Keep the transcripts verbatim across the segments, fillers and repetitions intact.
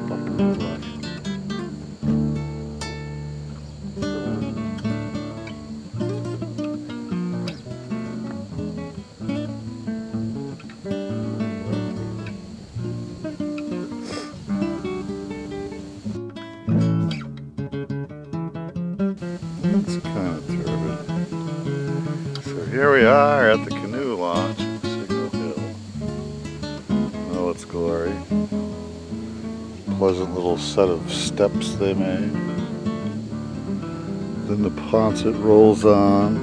It's kind of turbid. So here we are at the canoe launch at Signal Hill. In all its glory. Pleasant little set of steps they made. Then the Neponset rolls on.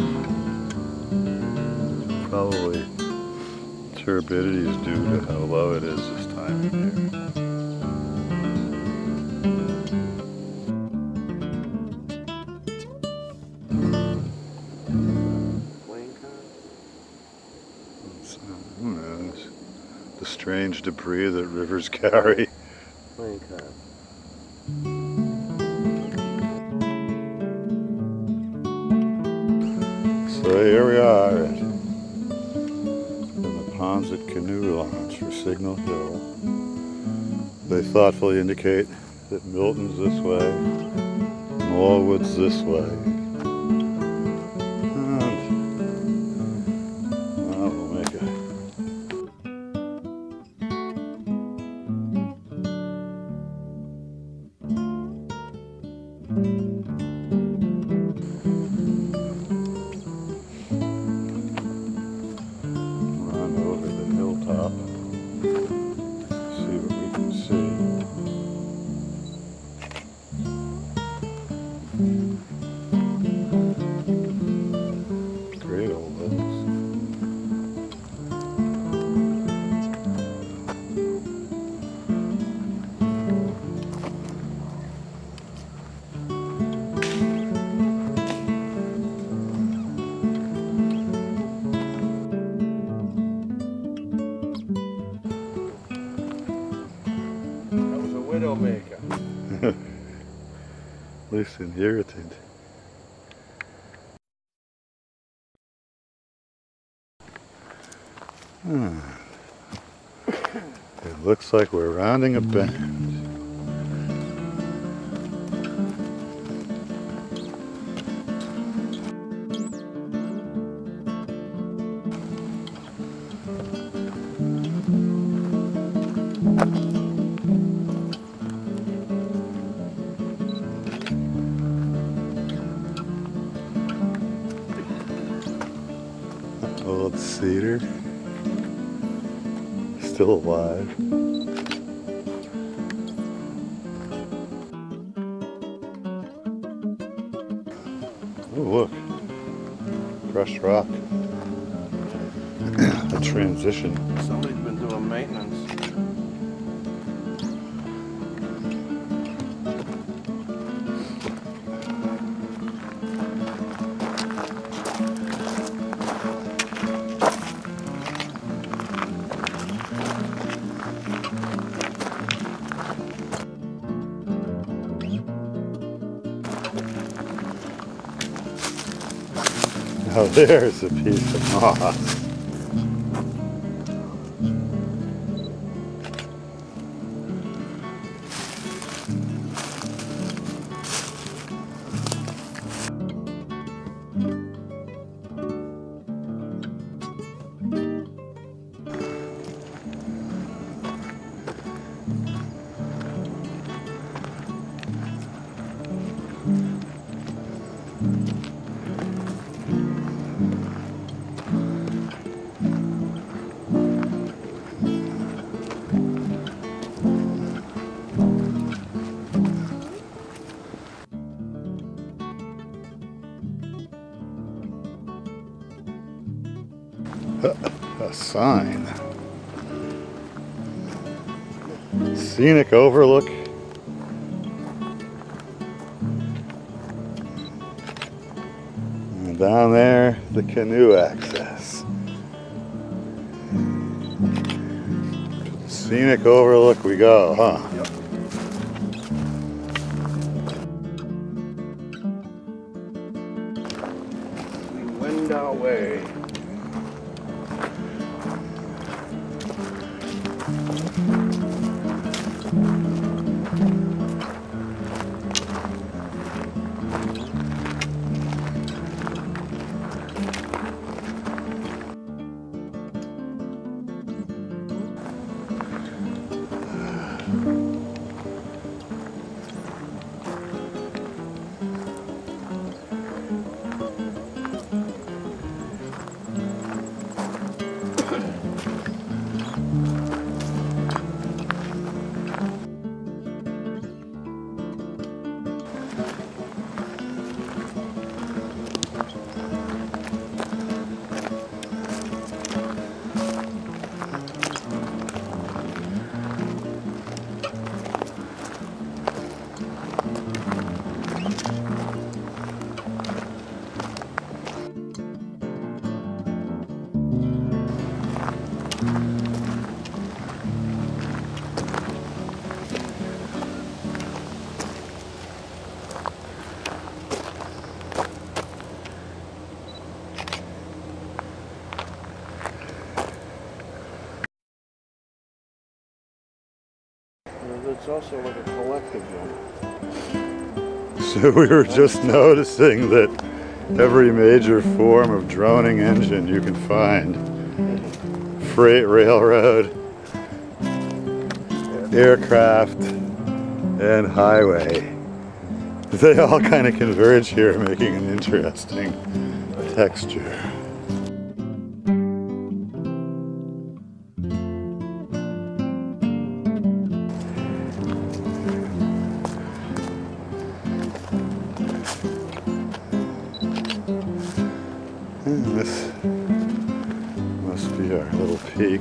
Probably turbidity is due to how low it is this time of year. The strange debris that rivers carry. So here we are at the Neponset canoe launch for Signal Hill. They thoughtfully indicate that Milton's this way, Norwood's this way. Great old hills. That was a widowmaker. At least inherited. Hmm. It looks like we're rounding a bend. Old cedar. Still alive. Oh look, crushed rock. A transition. Somebody's been doing maintenance. Now there's a piece of moss. A sign. Scenic overlook. And down there, the canoe access. Scenic overlook we go, huh? Yep. We wend our way. it's also like a collective one. So we were just noticing that every major form of droning engine you can find, freight railroad, aircraft, and highway, they all kind of converge here, making an interesting texture. And this must be our little peak.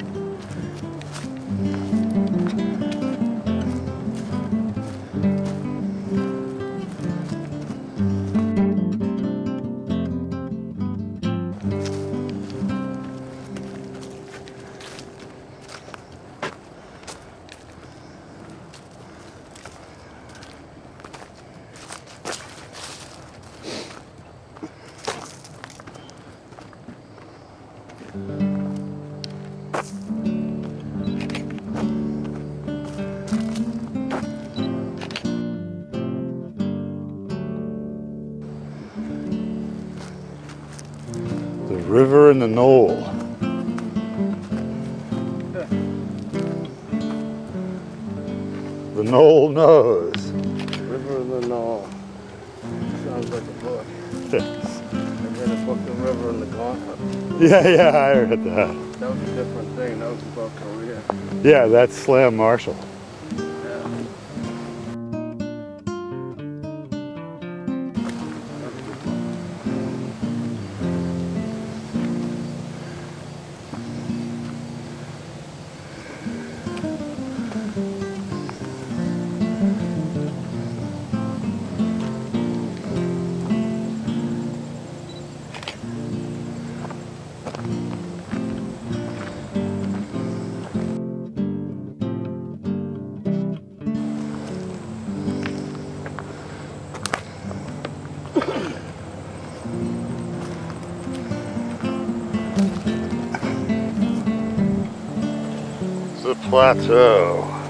The river and the knoll. The knoll knows. River of the Knoll. Sounds like a book. Yes. I read a book, The River and the Gauntlet. Yeah, yeah, I read that. That was a different thing. That was about Korea. Yeah, that's Slam Marshall. Yeah. It's a plateau.